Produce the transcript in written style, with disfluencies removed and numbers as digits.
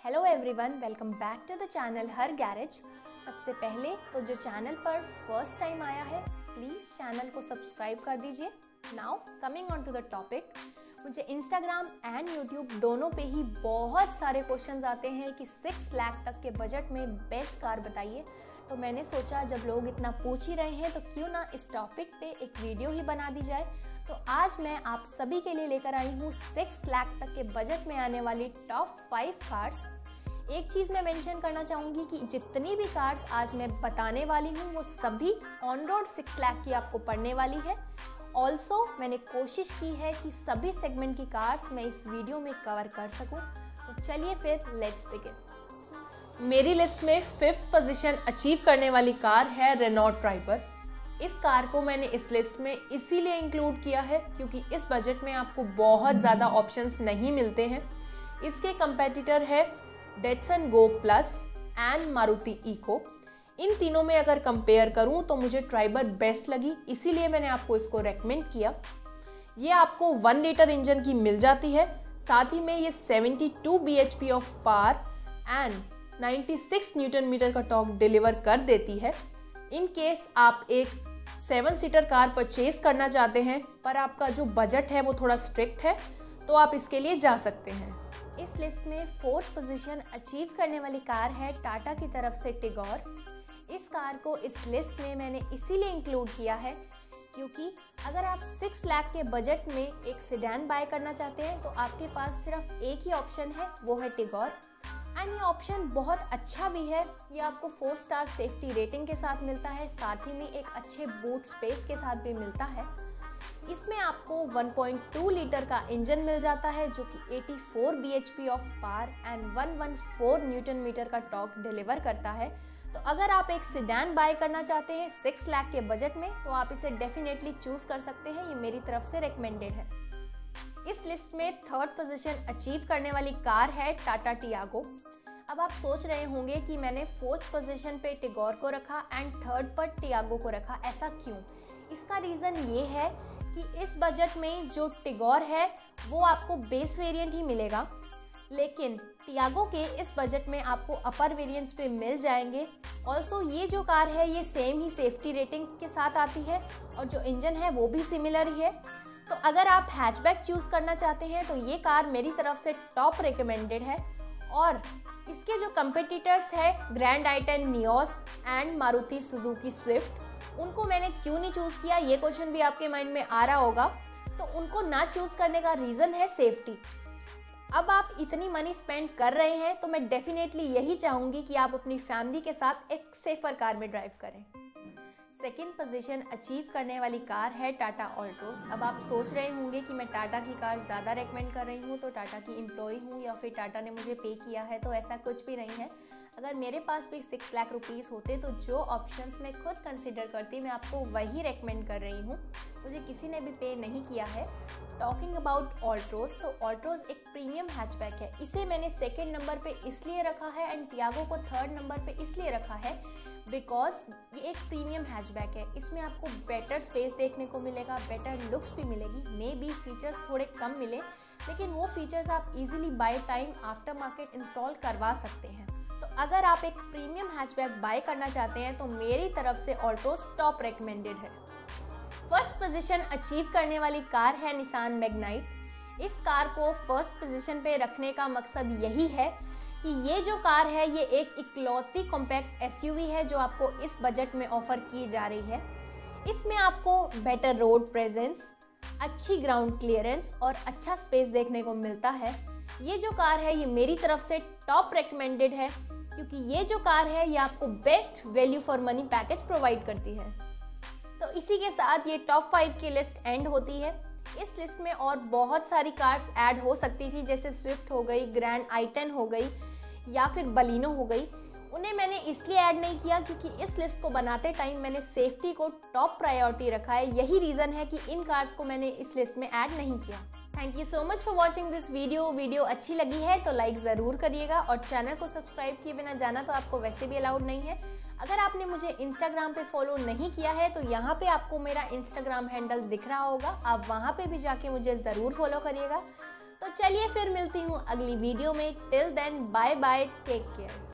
Hello everyone, welcome back to the channel हर garage. सबसे पहले तो जो चैनल पर फर्स्ट टाइम आया है प्लीज़ चैनल को सब्सक्राइब कर दीजिए। Now coming on to the topic, मुझे इंस्टाग्राम एंड यूट्यूब दोनों पे ही बहुत सारे क्वेश्चंस आते हैं कि 6 लाख तक के बजट में बेस्ट कार बताइए। तो मैंने सोचा जब लोग इतना पूछ ही रहे हैं तो क्यों ना इस टॉपिक पे एक वीडियो ही बना दी जाए। तो आज मैं आप सभी के लिए लेकर आई हूँ 6 लाख तक के बजट में आने वाली टॉप 5 कार्स। एक चीज़ मैं मेंशन करना चाहूँगी कि जितनी भी कार्स आज मैं बताने वाली हूँ वो सभी ऑन रोड 6 लाख की आपको पड़ने वाली है। ऑल्सो मैंने कोशिश की है कि सभी सेगमेंट की कार्स मैं इस वीडियो में कवर कर सकूँ। तो चलिए फिर लेट्स बिगिन। मेरी लिस्ट में 5th पोजीशन अचीव करने वाली कार है रेनॉल्ट ट्राइबर। इस कार को मैंने इस लिस्ट में इसीलिए इंक्लूड किया है क्योंकि इस बजट में आपको बहुत ज़्यादा ऑप्शंस नहीं मिलते हैं। इसके कंपेटिटर है Datsun Go Plus and Maruti Eeco. इन तीनों में अगर कंपेयर करूं तो मुझे ट्राइबर बेस्ट लगी, इसीलिए मैंने आपको इसको रेकमेंड किया। ये आपको 1 लीटर इंजन की मिल जाती है, साथ ही में ये 72 bhp of power and 96 newton metre का टॉर्क डिलीवर कर देती है। इन केस आप एक 7 सीटर कार परचेज करना चाहते हैं पर आपका जो बजट है वो थोड़ा स्ट्रिक्ट है तो आप इसके लिए जा सकते हैं। इस लिस्ट में 4th पोजीशन अचीव करने वाली कार है टाटा की तरफ से टिगोर। इस कार को इस लिस्ट में मैंने इसीलिए इंक्लूड किया है क्योंकि अगर आप 6 लाख के बजट में एक सेडान बाय करना चाहते हैं तो आपके पास सिर्फ एक ही ऑप्शन है, वो है टिगोर। एंड ये ऑप्शन बहुत अच्छा भी है। ये आपको 4 स्टार सेफ्टी रेटिंग के साथ मिलता है, साथ ही में एक अच्छे बूट स्पेस के साथ भी मिलता है। इसमें आपको 1.2 लीटर का इंजन मिल जाता है जो कि 84 bhp of power and 114 newton metre का टॉर्क डिलीवर करता है। तो अगर आप एक सेडान बाय करना चाहते हैं 6 लाख के बजट में तो आप इसे डेफिनेटली चूज कर सकते हैं। ये मेरी तरफ से रिकमेंडेड है। इस लिस्ट में 3rd पोजीशन अचीव करने वाली कार है टाटा टियागो। अब आप सोच रहे होंगे कि मैंने 4th पोजीशन पे टिगोर को रखा एंड 3rd पर टियागो को रखा, ऐसा क्यों? इसका रीज़न ये है कि इस बजट में जो टिगोर है वो आपको बेस वेरिएंट ही मिलेगा, लेकिन टियागो के इस बजट में आपको अपर वेरिएंट्स पे मिल जाएंगे। ऑल्सो ये जो कार है ये सेम ही सेफ्टी रेटिंग के साथ आती है और जो इंजन है वो भी सिमिलर ही है। तो अगर आप हैचबैक चूज़ करना चाहते हैं तो ये कार मेरी तरफ से टॉप रिकमेंडेड है। और इसके जो कंपिटिटर्स है grand i10 Nios and Maruti Suzuki Swift, उनको मैंने क्यों नहीं चूज़ किया, ये क्वेश्चन भी आपके माइंड में आ रहा होगा। तो उनको ना चूज़ करने का रीज़न है सेफ्टी। अब आप इतनी मनी स्पेंड कर रहे हैं तो मैं डेफिनेटली यही चाहूँगी कि आप अपनी फैमिली के साथ एक सेफर कार में ड्राइव करें। 2nd पोजीशन अचीव करने वाली कार है टाटा ऑल्ट्रोज। अब आप सोच रहे होंगे कि मैं टाटा की कार ज़्यादा रेकमेंड कर रही हूँ तो टाटा की एम्प्लॉय हूँ या फिर टाटा ने मुझे पे किया है, तो ऐसा कुछ भी नहीं है। अगर मेरे पास भी 6 लाख रुपीज़ होते तो जो ऑप्शंस मैं खुद कंसिडर करती मैं आपको वही रेकमेंड कर रही हूँ। मुझे किसी ने भी पे नहीं किया है। टॉकिंग अबाउट ऑल्ट्रोज, तो ऑल्ट्रोज एक प्रीमियम हैचबैक है। इसे मैंने 2nd नंबर पे इसलिए रखा है एंड टियागो को 3rd नंबर पे इसलिए रखा है बिकॉज ये एक प्रीमियम हैचबैक है। इसमें आपको बेटर स्पेस देखने को मिलेगा, बेटर लुक्स भी मिलेगी। मे बी फीचर्स थोड़े कम मिले लेकिन वो फीचर्स आप easily by time aftermarket install करवा सकते हैं। तो अगर आप एक प्रीमियम हैचबैक बाय करना चाहते हैं तो मेरी तरफ से ऑल्ट्रोज टॉप रिकमेंडेड है। 1st पोजीशन अचीव करने वाली कार है निसान मैग्नाइट। इस कार को 1st पोजीशन पे रखने का मकसद यही है कि ये जो कार है ये एक इकलौती कॉम्पैक्ट एसयूवी है जो आपको इस बजट में ऑफर की जा रही है। इसमें आपको बेटर रोड प्रेजेंस, अच्छी ग्राउंड क्लियरेंस और अच्छा स्पेस देखने को मिलता है। ये जो कार है ये मेरी तरफ से टॉप रिकमेंडेड है क्योंकि ये जो कार है ये आपको best value for money package provide करती है। तो इसी के साथ ये टॉप 5 की लिस्ट एंड होती है। इस लिस्ट में और बहुत सारी कार्स ऐड हो सकती थी, जैसे स्विफ्ट हो गई, ग्रैंड आई10 हो गई या फिर बलिनो हो गई। उन्हें मैंने इसलिए ऐड नहीं किया क्योंकि इस लिस्ट को बनाते टाइम मैंने सेफ्टी को टॉप प्रायोरिटी रखा है। यही रीज़न है कि इन कार्स को मैंने इस लिस्ट में ऐड नहीं किया। Thank you so much for watching this video अच्छी लगी है तो लाइक ज़रूर करिएगा और चैनल को सब्सक्राइब किए बिना जाना तो आपको वैसे भी अलाउड नहीं है। अगर आपने मुझे इंस्टाग्राम पे फॉलो नहीं किया है तो यहाँ पे आपको मेरा इंस्टाग्राम हैंडल दिख रहा होगा, आप वहाँ पे भी जाके मुझे ज़रूर फॉलो करिएगा। तो चलिए फिर मिलती हूँ अगली वीडियो में। Till then bye bye, take care.